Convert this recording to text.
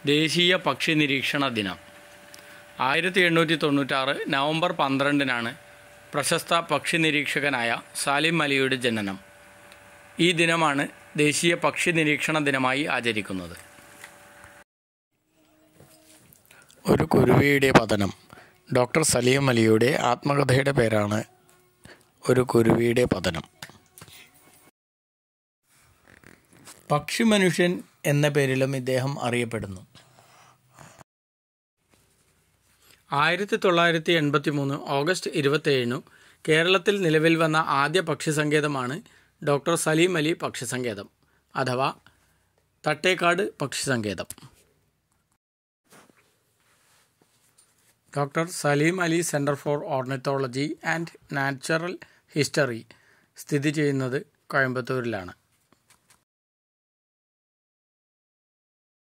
ദേശീയ പക്ഷി നിരീക്ഷണ ദിനം 1896 നവംബർ 12-നാണ് പ്രശസ്ത പക്ഷി നിരീക്ഷകനായ സാലിം അലിയുടെ ജനനം. ഈ ദിനമാണ് ദേശീയ പക്ഷി നിരീക്ഷണ ദിനമായി ആചരിക്കുന്നത്. ഒരു കുരുവിയുടെ പതനം. ഡോക്ടർ സലീം അലിയുടെ ആത്മകഥയുടെ പേരാണ് ഒരു കുരുവിയുടെ പതനം. പക്ഷി മനുഷ്യൻ എന്ന പേരിലും ഇദ്ദേഹം അറിയപ്പെടുന്നു. 1983 ഓഗസ്റ്റ് 27 കേരളത്തിൽ നിലവിൽ വന്ന ആദ്യ പക്ഷി സങ്കേതമാണ് ഡോക്ടർ സലീം അലി പക്ഷി സങ്കേതം അഥവാ തട്ടേക്കാട് പക്ഷി സങ്കേതം. Doctor Salim Ali centre for ornithology and natural history സ്ഥിതി ചെയ്യുന്നത് കോയമ്പത്തൂരിലാണ്.